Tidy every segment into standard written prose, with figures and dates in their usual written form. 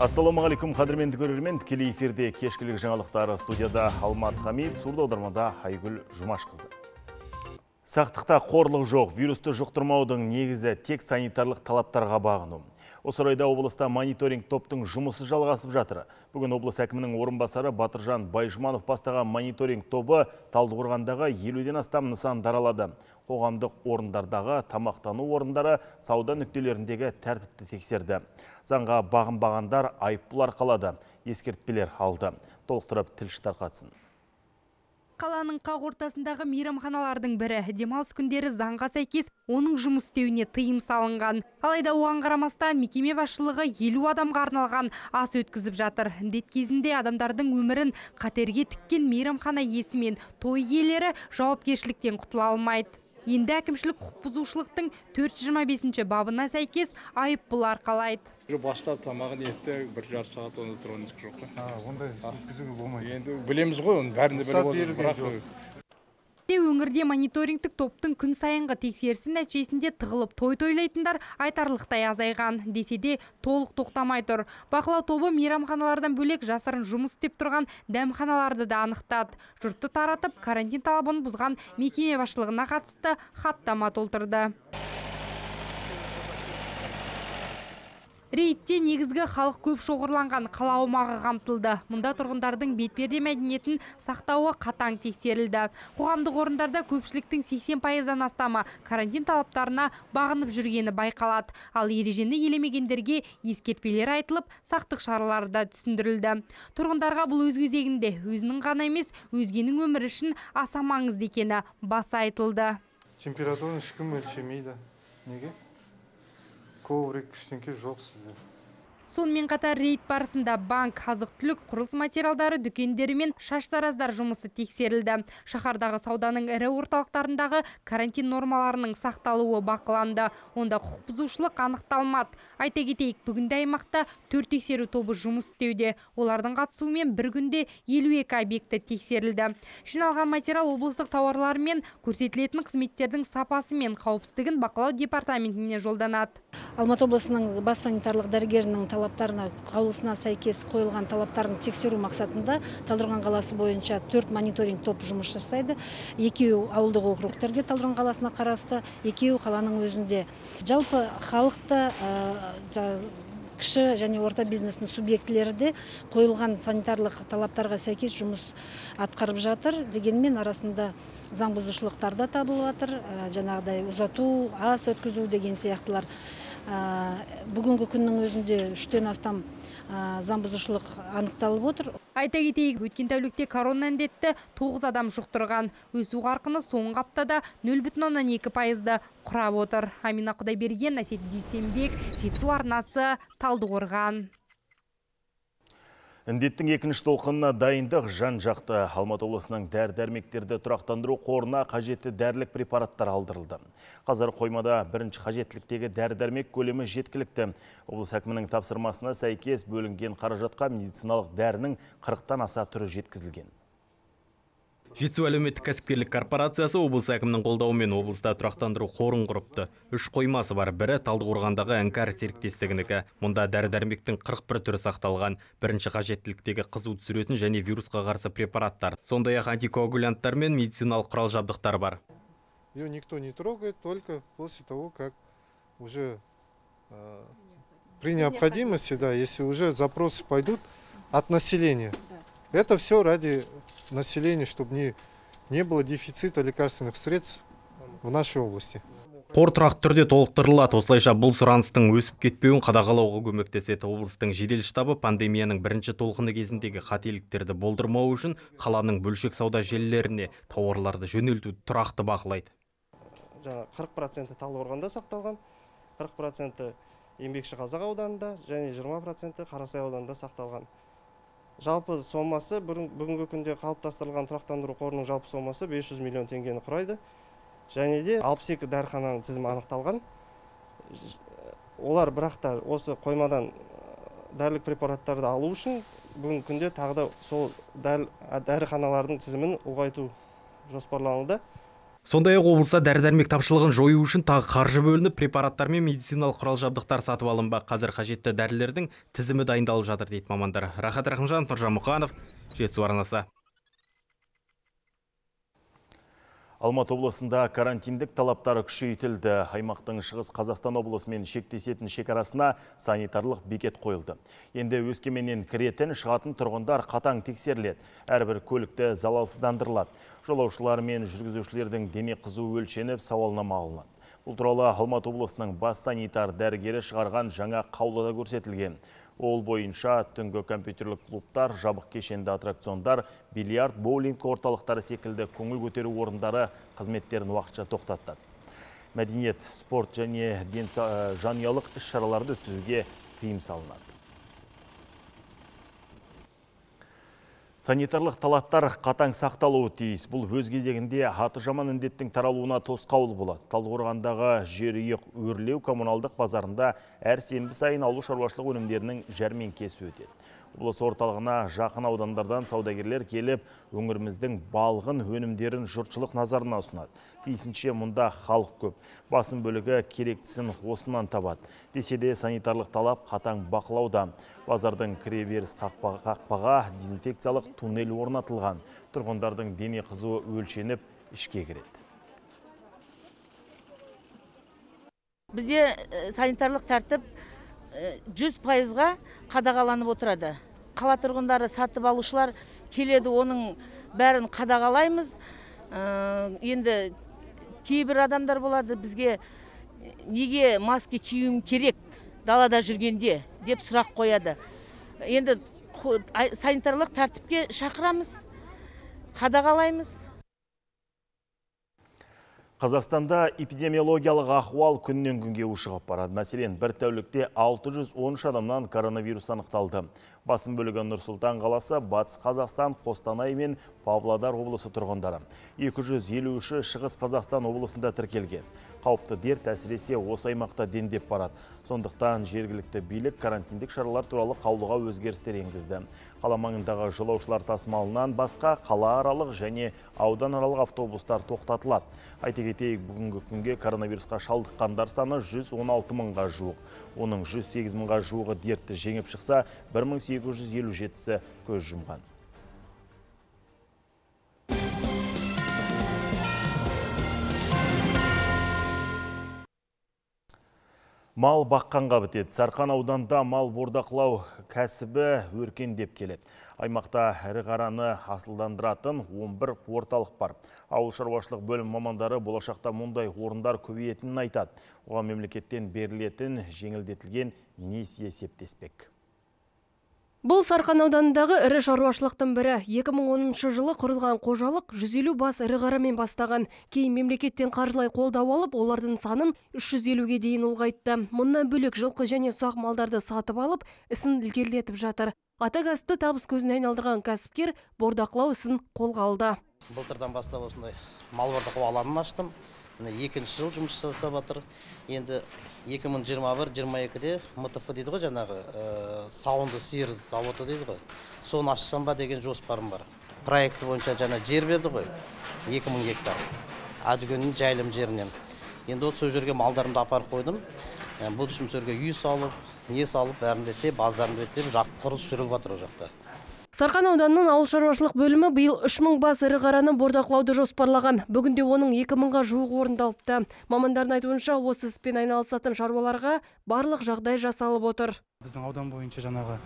Ассалаумағалейкум, қадірменді көрермен. Тікелей эфирде кешкілік жаңалықтары студияда Алмат Хамид, сурдаудармада Айгүл Жұмашқызы. Сақтықта қорлық жоқ, вирусты жұқтырмаудың негізі тек санитарлық талаптарға бағыну. Осы орайда облыста мониторинг топтың жұмысы жалғасып жатыр. Бүгін облыс әкімінің орынбасары Батыржан Байжманов бастаған мониторинг тобы Талдықорғандағы 50-ден астам нысан даралады. Қоғамдық орындардағы тамақтану орындары, сауда нүктелеріндегі тәртіпті тексерді. Заңға бағынбағандар айыппұл арқалады, ескертпелер алды. Толықтырып тілші тарқатсын. Қаланың қақ ортасындағы мейрамханалардың бірі, демалыс күндері заңға сәйкес оның жұмыс істеуіне тыйым салынған. Алайда оған қарамастан мекеме басшылығы 50 адамға арналған ас өткізіп жатыр. Індет кезінде адамдардың өмірін қатерге тіккен мейрамхана иесі мен той иелері жауапкершіліктен құтыла алмайды. Енді әкімшілік құқық бұзушылықтың 425 бабына сәйкес айыппұл арқалайды. Бастап тамағын етті 1,5 сағат онда тұрғанымыз жоқ қой. Ондай өткізуге болмайды. Енді білеміз ғой, оның бәрінде бір Өңірде мониторингтік топтың күн сайынғы тексерісі нәтижесінде тығылып той тойлайтындар айтарлықтай азайған. Десе де толық тоқтамай тұр. Бақылау тобы мейрамханалардан бөлек жасырын жұмыс істеп тұрған дәмханаларды да анықтады. Жұртты таратып, карантин талабын бұзған мекеме басшылығына қатысты хаттама толтырды. Рейдте негізгі халық көп шоғырланған қала аумағы қамтылды. Мұнда тұрғындардың бетперде мәдениетін сақтауы қатаң тексерілді. Қоғамдық орындарда көпшіліктің 80%-дан астамы карантин талаптарына бағынып жүргені байқалады. Ал ережені елемегендерге ескертпелер айтылып, сақтық шаралары да түсіндірілді. Тұрғындарға бұл өз кезегінде өзінің ғана емес, өзгенің өмірі үшін аса маңызды екені баса айтылды. Температураны ешкім өлшемейді. Неге? Коврик, ештеңке жоқ сізде. Сонымен қатар рейд барысында банк, азық-түлік, құрылыс материалдары дүкендері мен шаштараздар жұмысы тексерілді. Шаһардағы сауданың ірі орталықтарындағы карантин нормаларының сақталуы бақыланды. Онда құқық бұзушылық анықталмады. Айта кетейік, бүгінде аймақта 4 тексеру тобы жұмыс істеуде. Олардың қатысуымен бір күнде 52 объекті тексерілді. Жиналған материал облыстық тауарлар мен көрсетілетін қызметтердің сапасы мен қауіпсіздігін бақылау департаментіне жолданады. Алматы облысының бас санитарлық дәрігерінің талаптарына, қаулысына сәйкес қойылған талаптарын тексеру мақсатында Талдықорған қаласы бойынша 4 мониторинг топ жұмыс жасайды. 2 ауылдық округтерге Талдықорған қаласына қарасты, 2 қаланың өзінде. Жалпы халықты кіші және орта бизнестің субъектілері де қойылған санитарлық талаптарға сәйкес жұмыс атқарып жатыр. Дегенмен арасында заң бұзушылықтар да табылып жатыр. Жаңағыдай ұзату, ас өткізу деген сияқтылар. Бүгінгі күннің өзінде 3-тен астам заң бұзушылық анықталып отыр. Айта кетейік, өткен тәулікте корона індетті 9 адам жұқтырған. Өсу қарқыны соңғы аптада 0,2%-ды құрап отыр. Амина Құдайберген, Әсет Дүйсенбек, Жетісу арнасы, Талдықорған. Індеттің екінші толқынына дайындық жан-жақты. Алматы облысының дәрі-дәрмектерді тұрақтандыру қорына қажетті дәрілік препараттар алдырылды. Қазір қоймада бірінші қажеттіліктегі дәрі-дәрмек көлемі жеткілікті. Облыс әкімінің тапсырмасына сәйкес бөлінген қаражатқа медициналық дәрінің 40-тан аса түрі жеткізілген. Жетісу әлеуметтік кәсіпкерлік корпорациясы облыс әкімінің қолдауымен облыста тұрақтандыру қорын құрыпты. 3 қоймасы бар, бірі Талдықорғандағы Әнкар серіктестігінікі. Мұнда дәрі-дәрмектің 41 түрі сақталған. Бірінші қажеттіліктегі қызу түсіретін және вирусқа қарсы препараттар. Сондай-ақ антикоагулянттар мен медициналық құрал-жабдықтар бар. Ее никто не трогает, только после того, как уже при необходимости, да, если уже запросы пойдут от населения. Это все ради населения, чтобы не было дефицита лекарственных средств в нашей области. Қор тұрақты түрде толықтырылады. Осылайша бұл сұраныстың өсіп кетпеуін қадағалауға көмектеседі. Облыстың жедел штабы пандемияның бірінші толқыны кезіндегі қателіктерді болдырмау үшін қаланың бөлшек сауда желілеріне тауарларды жөнелтуді тұрақты бақылайды. 40% Талдықорғанда сақталған, 40% Еңбекшіқазақ ауданында және 20% Қарасай ауданында сақталған. Жалпы сомасы бүгінгі күнде қалыптастырылған тұрақтандыру қорының жалпы сомасы 500 миллион теңгені құрайды. Және де 62 дәріхананың тізімі анықталған. Олар бірақта осы қоймадан дәрілік препараттарды алу үшін бүгінгі күнде тағы да сол дәріханалардың тізімін ұлғайту жоспарлануда. Сондай-ақ облыста дәрі-дәрмек тапшылығын жою үшін тағы қаржы бөлініп, препараттар мен медициналық құрал-жабдықтар сатып алынбақ. Қазір қажетті дәрілердің тізімі дайындалып жатыр дейді мамандар. Рахат Рахымжан, Нұржан Мұқанов, Жетісу арнасы. Алматы облысында карантиндік талаптары күшейтілді. Аймақтың Шығыс Қазақстан облысымен шектесетін шекарасына санитарлық бекет қойылды. Енді Өскеменнен кіретін, шығатын тұрғындар қатаң тексеріледі. Әрбір көлікті залалсыздандырылады. Жолаушылар мен жүргізушілердің дене қызуы өлшеніп, сауалнама алынады. Бұл туралы Алматы облысының бас санитар дәрігері шығарған жаңа қаулыда көрсетілген. Ол бойынша түнгі компьютерлік клубтар, жабық кешенді аттракциондар, бильярд, боулинг орталықтары секілді көңіл көтеру орындары қызметтерін уақытша тоқтатты. Мәдениет, спорт және жанұялық іс-шараларды өткізуге тыйым салынады. Санитарлық талаптар қатаң сақталуы тиіс. Бұл өз кезегінде аты жаман індеттің таралуына тосқауыл болады. Талдықорғандағы жерұйық өрлеу коммуналдық базарында әр сенбі сайын ауыл шаруашылық өнімдерінің жәрмеңкесі өтеді. Облыс орталығына жақын аудандардан саудагерлер келіп, өңіріміздің балғын өнімдерін жұртшылық назарына ұсынады. Тиісінше мұнда халық көп. Басым бөлігі керектісін осынан табады. Десе де санитарлық талап қатаң бақылауда. Базардың кіреберіс қақпаға дезинфекциялық туннель орнатылған. Тұрғындардың дене қызуы өлшеніп, ішке кіреді. Бізде санитарлық тәртіп 100%-ға қадағаланып отырады. Қала тұрғындары, сатып алушылар келеді, оның бәрін қадағалаймыз. Енді кейбір адамдар болады, бізге неге маска киюім керек далада жүргенде деп сұрақ қояды. Енді санитарлық тәртіпке шақырамыз, қадағалаймыз. Қазақстанда эпидемиологиялық ахуал күннен күнге ушығып барады. Мәселен, бір тәулікте 613 адамнан коронавирус анықталды. Басым бөлігі Нұр-Сұлтан қаласы, Батыс Қазақстан, Қостанай мен Павлодар облысы тұрғындары. 253-ші Шығыс Қазақстан облысында тіркелген. Қауіпті дерт әсіресе осы аймақта дендеп барады. Сондықтан жергілікті билік карантиндік шаралар туралы қаулыға өзгерістер енгізді. Қала маңындағы жолаушылар тасымалынан басқа қалааралық және ауданаралық автобустар тоқтатылады. Айта кетейік, бүгінгі күнге коронавирусқа шалдыққандар саны 116 мыңға жуық. Оның 108 мыңға жуығы дертті жеңіп шықса, 1857-сі көз жұмған. Мал баққанға бітеді. Сарқан ауданда мал бордақылау кәсібі өркендеп келеді. Аймақта ірі қараны асылдандыратын 11 орталық бар. Ауыл шаруашылық бөлім мамандары болашақта мұндай орындар көбейетінін айтады. Оған мемлекеттен берілетін жеңілдетілген несие септеспек. Бұл Сарқан ауданындағы ірі шаруашылықтың бірі. 2010 жылы құрылған қожалық 150 бас ірі қарамен бастаған. Кейін мемлекеттен қаржылай қолдау алып, олардың санын 350-ге дейін ұлғайтты. Мұнан бөлек жылқы және ұсақ малдарды сатып алып, ісін ілгерілетіп жатыр. Ата кәсіпті табыс көзіне айналдырған кәсіпкер бордақылау ісін қолға алды. Былтырдан бастап осындай мал бордақылау алаңын аштым. Екінші жыл жұмыс жасап жатыр. Енді 2021-22-де МТФ дейді ғой, жаңағы сауынды сиыр заводы дейді ғой. Соны ашсам ба деген жоспарым бар. Проекті бойынша жаңа жер берді ғой, 2000 гектар. Адыгөннің жайылым жерінен. Енді сол жерге малдарымды апарып қойдым. Бұл түсімсерге үй салып, не салып, бәрін реттеп, баздарын реттеп, құрылыс жүріп жатыр о жақта. Сарқан ауданының ауыл шаруашылық бөлімі биыл 3000 бас ірі қараны бордақылауды жоспарлаған. Бүгінде оның 2000-ға жуық орындалыпты. Мамандардың айтуынша осы іспен айналысатын шаруаларға барлық жағдай жасалып отыр. Біздің аудан бойынша жаңағы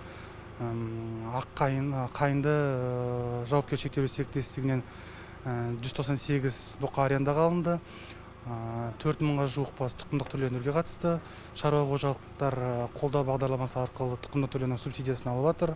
қайынды жауапкершілігі шектеулі серіктестігінен 198 бұқа арендаға алынды. 4000-ға жуық бас тұқымдық түрленуге қатысты. Шаруа қожалықтар қолдау бағдарламасы арқылы тұқымдық түрлену субсидиясын алып жатыр.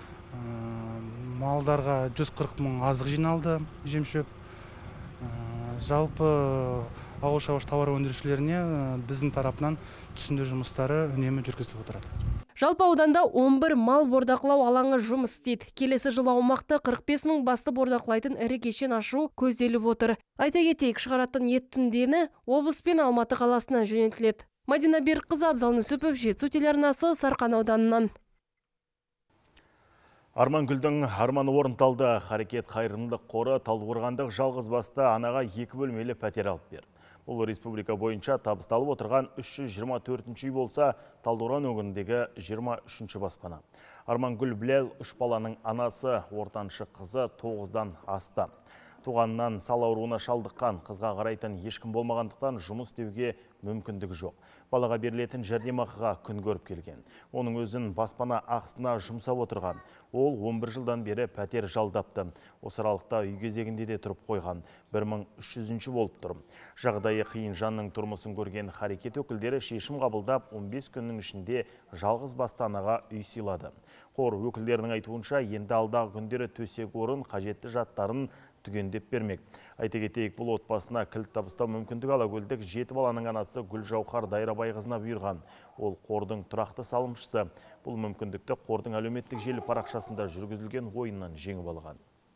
Малдарға 140 мың азық жиналды, жем-шөп. Жалпы ауыл шаруашылық тауар өндірушілеріне біздің тарапынан түсіндіру жұмыстары үнемі жүргізіліп отырады. Жалпы ауданда 11 мал бордақылау алаңы жұмыс істейді. Келесі жылы аумақты 45 мың басты бордақылайтын ірі кешен ашу көзделіп отыр. Айта кетейік, шығаратын еттің дені облыс пен Алматы қаласына жөнелтіледі. Мадина Берікқызы, Абзал Нүсіпов, Жетісу телеарнасы, Сарқан ауданынан. Армангүлдің арманы орындалды. Харекет қайырымдылық қоры Талдықорғандық жалғыз басты анаға 2 бөлмелі пәтер алып берді. Бұл республика бойынша табысталып отырған 324-ші үй болса, Талдықорған өңіріндегі 23-ші баспана. Армангүл Біләл 3 баланың анасы, ортаншы қызы 9-дан асты. Туғаннан сал ауруына шалдыққан, қызға қарайтын ешкім болмағандықтан жұмыс істеуге мүмкіндігі жоқ. Балаға берілетін жәрдемақыға күн көріп келген. Оның өзін баспана ақысына жұмсап отырған. Ол 11 жылдан бері пәтер жалдапты. Осы аралықта үй кезегінде де тұрып қойған. 1300-ші болып тұр. Жағдайы қиын жанның тұрмысын көрген Харекет өкілдері шешім қабылдап 15 күннің ішінде жалғыз басты анаға үй сыйлады. Қор өкілдерінің айтуынша, енді алдағы күндері төсек орын қажетті жаттарын түгендеп бермек. Айта кетейік, бұл отбасына кілт табыстау мүмкіндік Алакөлдік 7 баланың анасы Гүлжауһар Дайрабайқызына бұйырған. Ол қордың тұрақты салымшысы. Бұл мүмкіндікті қордың әлеуметтік желі парақшасында жүргізілген ойыннан жеңіп алған.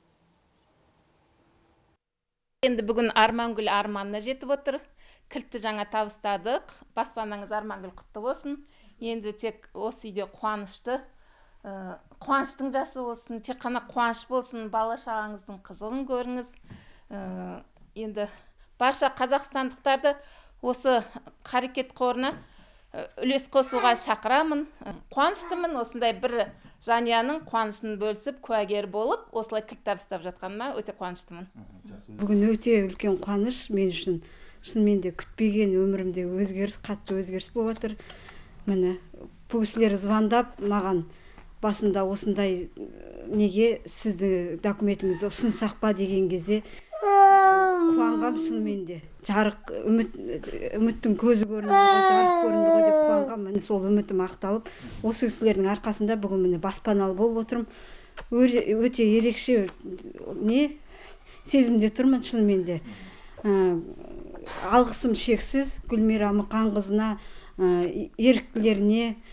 Енді бүгін Армангүл арманына жетіп отыр. Кілтті жаңа табыстадық. Баспанаңыз Армангүл құтты болсын. Енді тек осы үйде қуаныштың жасы болсын, тек қана қуаныш болсын, бала шағаңыздың қызығын көріңіз. Енді барша қазақстандықтарды осы Харекет қорына үлес қосуға шақырамын. Қуаныштымын, осындай бір жанұяның қуанышын бөлісіп, куәгер болып, осылай кілт табыстап жатқаныма өте қуаныштымын. Бүгін өте үлкен қуаныш мен үшін. Шынымен де күтпеген өмірімде қатты өзгеріс болып жатыр. Міне, бұл кісілер звондап маған басында осындай неге сізді документіңізді ұсынсақ па деген кезде қуанғам. Шынымен де жарық үміттің көзі көрінді ғой, жарық көрінді ғой деп қуанғам. Міне сол үмітім ақталып, осы кісілердің арқасында бүгін міне баспаналы болып отырмын. Өте ерекше сезімде тұрмын. Шынымен де алғысым шексіз Гүлмира Мұқанқызына, еріктілеріне.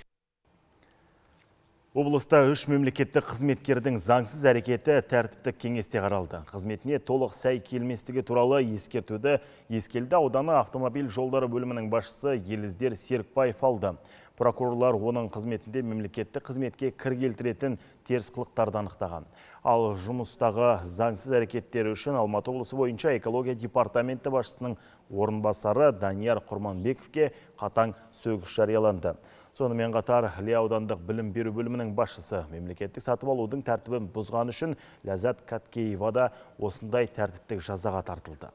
Облыста 3 мемлекеттік қызметкердің заңсыз әрекеті тәртіптік кеңесте қаралды. Қызметіне толық сай келместігі туралы ескертуді Ескелді ауданы автомобиль жолдары бөлімінің басшысы Еліздер Серікбаев алды. Прокурорлар оның қызметінде мемлекеттік қызметке кір келтіретін теріс қылықтарды анықтаған. Ал жұмыстағы заңсыз әрекеттері үшін Алматы облысы бойынша экология департаменті басшысының орынбасары Данияр Құрманбековке қатаң сөгіс жарияланды. Сонымен қатар Іле аудандық білім беру бөлімінің басшысы мемлекеттік сатып алудың тәртібін бұзған үшін Ләззат Каткеева да осындай тәртіптік жазаға тартылды.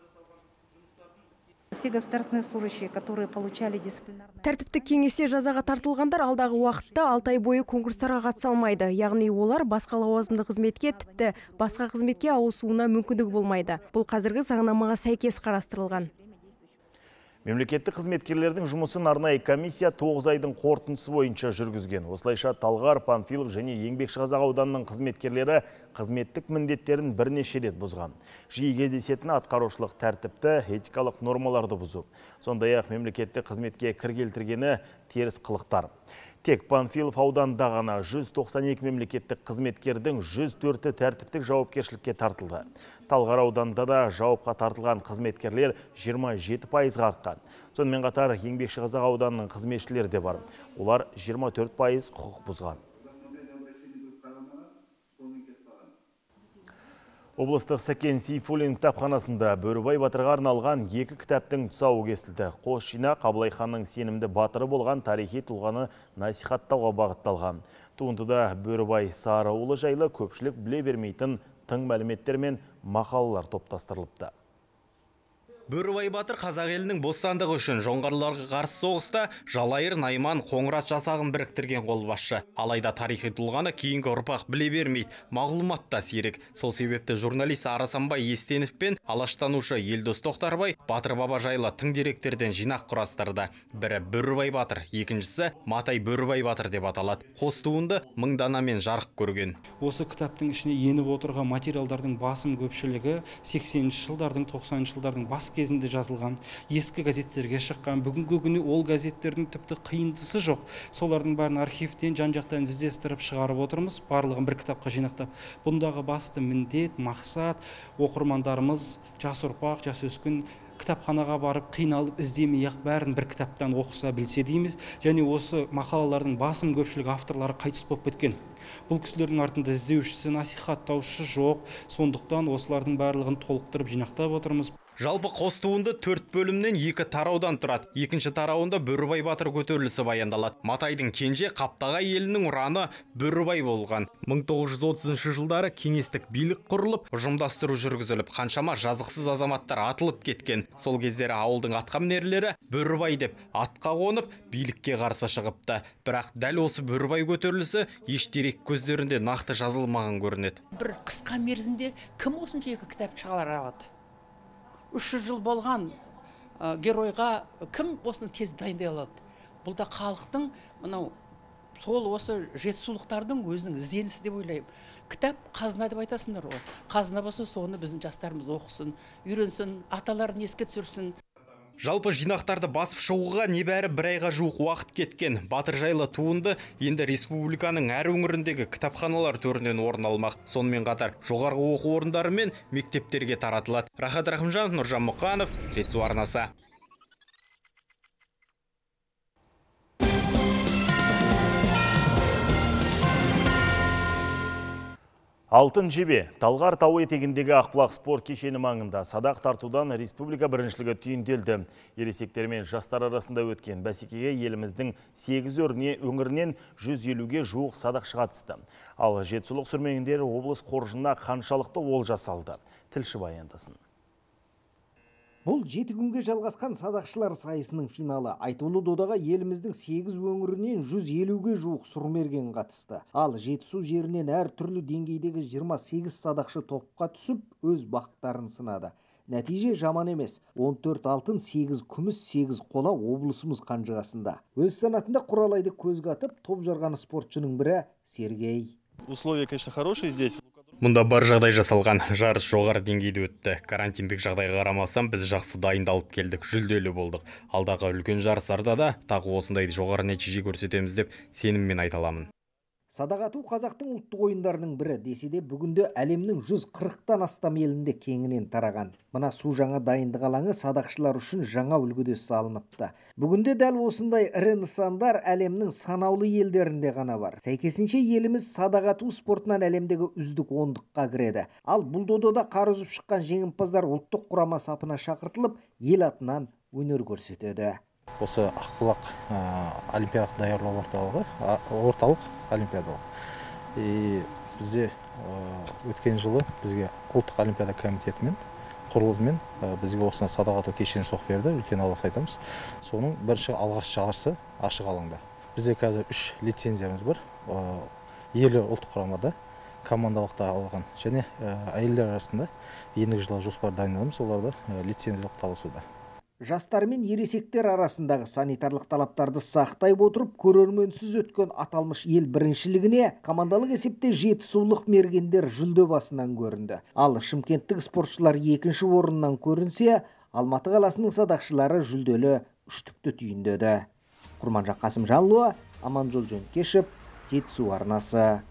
Тәртіптік кеңесте жазаға тартылғандар алдағы уақытта 6 ай бойы конкурстарға қатыса алмайды. Яғни олар басқа лауазымды қызметке, тіпті басқа қызметке ауысуына мүмкіндік болмайды. Бұл қазіргі заңнамаға сәйкес қарастырылған. Мемлекеттік қызметкерлердің жұмысын арнайы комиссия 9 айдың қорытындысы бойынша жүргізген. Осылайша Талғар, Панфилов және Еңбекшіқазақ ауданының қызметкерлері қызметтік міндеттерін бірнеше рет бұзған. Жиі кездесетін атқарушылық тәртіпті, этикалық нормаларды бұзу. Сондай-ақ мемлекеттік қызметке кір келтіргені теріс қылықтар. Тек Панфилов ауданында ғана 192 мемлекеттік қызметкердің 104-і тәртіптік жауапкершілікке тартылды. Талғар ауданында да жауапқа тартылған қызметкерлер 27% артқан. Сонымен қатар Еңбекшіқазақ ауданының қызметшілері де бар. Олар 24% құқық бұзған. Облыстық Сәкен Сейфуллин кітапханасында Бөрібай батырға арналған 2 кітаптың тұсауы кесілді. Қос жинақ Абылай ханның сенімді батыры болған тарихи тұлғаны насихаттауға бағытталған. Туындыда Бөрібай Сарыұлы жайлы көпшілік біле бермейтін тың мәліметтер мен мақалалар топтастырылыпты. Бөрібай батыр қазақ елінің бостандығы үшін жоңғарларға қарсы соғыста Жалайыр, Найман, Қоңырат жасағын біріктірген қолбасшы. Алайда тарихи тұлғаны кейінгі ұрпақ біле бермейді, мағлұмат та сирек. Сол себепті журналист Арасанбай Естенов пен алаштанушы Елдос Тоқтарбай Батыр баба жайлы тың деректерден жинақ құрастырды. Бірі Бөрібай батыр, екіншісі Матай Бөрібай батыр деп аталады. Қос туынды 1000 данамен жарық көрген. Осы кітаптың ішіне еніп отырған материалдардың басым көпшілігі 80-ші жылдардың, 90-ші жылдардың бас кезінде жазылған, ескі газеттерге шыққан. Бүгінгі күні ол газеттердің тіпті қиындысы жоқ. Солардың барын архивтен жан-жақтан іздестіріп шығарып отырмыз, барлығын бір кітапқа жинақтап. Бұндағы басты міндет, мақсат оқырмандарымыз, жас ұрпақ, жас өскін кітапханаға барып қиналып іздемей-ақ бәрін бір кітаптан оқыса білсе дейміз. Және осы мақалалардың басым көпшілік авторлары қайтыс болып кеткен. Бұл кісілердің артында іздеушісі, насихаттаушы жоқ. Сондықтан осылардың барлығын толықтырып жинақтап отырмыз. Жалпы қос туынды 4 бөлімнен 2 тараудан тұрады. Екінші тарауында Бөрібай батыр көтерілісі баяндалады. Матайдың кенже Қаптағай елінің ұраны Бөрібай болған. 1930 жылдары кеңестік билік құрылып, ұжымдастыру жүргізіліп, қаншама жазықсыз азаматтар атылып кеткен. Сол кездері ауылдың атқамінерлері Бөрібай деп атқа қонып, билікке қарсы шығыпты. Бірақ дәл осы Бөрібай көтерілісі еш дерек көздерінде нақты жазылмаған көрінеді. Бір қысқа мерзімде кім осынша екі кітап шығара алады? 300 жыл болған геройға кім осыны тез дайындай алады? Бұл да халықтың, мынау сол осы жетісулықтардың өзінің ізденісі деп ойлаймын. Кітап қазына деп айтасыңдар ғой. Қазына болса, соны біздің жастарымыз оқысын, үйренсін, аталарын еске түсірсін. Жалпы жинақтарды басып шығуға небәрі 1 айға жуық уақыт кеткен. Батыр жайлы туынды енді республиканың әр өңіріндегі кітапханалар төрінен орын алмақ. Сонымен қатар жоғарғы оқу орындары мен мектептерге таратылады. Рахат Рахымжанов, Нұржан Мұқанов, Жетісу арнасы. Алтын жебе, Талғар тауы етегіндегі Ақбұлақ спорт кешені маңында садақ тартудан республика біріншілігі түйінделді. Ересектер мен жастар арасында өткен бәсекеге еліміздің 8 өңірінен 150-ге жуық садақшы қатысты. Ал жетісулық сүрмегендер облыс қоржынына қаншалықты ол жасалды. Тілші баяндасын. Бұл 7 күнге жалғасқан садақшылар сайысының финалы. Айтулы додаға еліміздің 8 өңірінен 150-ге жуық сұрмерген қатысты. Ал жетісу жерінен әр түрлі деңгейдегі 28 садақшы топқа түсіп, өз бақтарын сынады. Нәтиже жаман емес. 14 алтын, 8 күміс, 8 қола облысымыз қанжығасында. Өз санатында құралайды көзге атып, топ жарған спортшының бірі Сергей. Условия, конечно, хорошие здесь. Мұнда бар жағдай жасалған, жарыс жоғары деңгейде өтті. Карантиндік жағдайға қарамастан біз жақсы дайындалып келдік, жүлделі болдық. Алдағы үлкен жарыстарда да тағы осындай жоғары нәтиже көрсетеміз деп сеніммен айта аламын. Садақ ату қазақтың ұлттық ойындарының бірі десе де, бүгінде әлемнің 140-тан астам елінде кеңінен тараған. Мына су жаңа дайындық алаңы садақшылар үшін жаңа үлгіде салыныпты. Бүгінде дәл осындай ірі нысандар әлемнің санаулы елдерінде ғана бар. Сәйкесінше еліміз садақ ату спортынан әлемдегі үздік 10-ға кіреді. Ал бұл додада қар үзіп шыққан жеңімпаздар ұлттық құрама сапына шақыртылып, ел атынан өнер көрсетеді. Осы Ақбұлақ олимпиадалық даярлау орталық олимпиадалық. Бізде өткен жылы бізге ұлттық олимпиада комитетімен құрылымымен бізге осына садақ ату кешені соқ берді, үлкен алғыс айтамыз. Соның бірінші алғаш жарысы ашық алаңда. Бізде қазір 3 лицензиямыз бар. Ерлер ұлттық құрамада командалықта алған және әйелдер арасында ендігі жылы жоспар дайындадымыз, оларды лицензиялық таласуда. Жастар мен ересектер арасындағы санитарлық талаптарды сақтай отырып, көрерменсіз өткен аталмыш ел біріншілігіне командалық есепте жетісулық мергендер жүлде басынан көрінді. Ал шымкенттік спортшылар екінші орыннан көрінсе, Алматы қаласының садақшылары жүлделі үштікті түйіндеді. Құрманжан Қасымжанұлы, Аманжол Жөнкешев, Жетісу арнасы.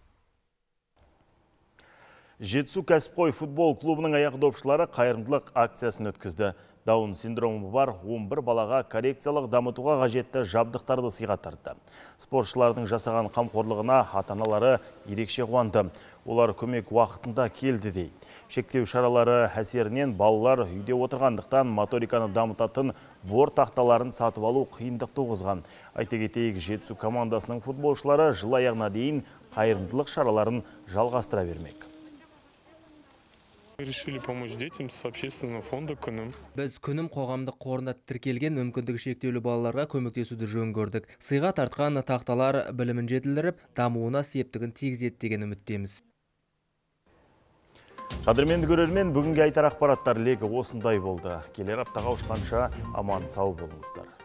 Жетісу кәсіпқой футбол клубының аяқ допшылары қайырымдылық акциясын өткізді. Даун синдромы бар 11 балаға коррекциялық дамытуға қажетті жабдықтарды сыйға тартты. Спортшылардың жасаған қамқорлығына ата-аналары ерекше қуанды. Олар көмек уақытында келді дей. Шектеу шаралары әсерінен балалар үйде отырғандықтан моториканы дамытатын бор тақталарын сатып алу қиындық туғызған. Айта кетейік, Жетісу командасының футболшылары жыл аяғына дейін қайырымдылық шараларын жалғастыра бермек. Решили помочь детям с общественного фонда «Күнім». Біз «Күнім» қоғамдық қорына тіркелген мүмкіндігі шектеулі балаларға көмектесуді жөн көрдік. Сыйға тартқан тақталар білімін жетілдіріп, дамуына септігін тигізеді деген үміттеміз. Қадірменді көрермен, бүгінге айтар ақпараттар легі осындай болды. Келер аптаға ұшқанша аман сау болыңыздар.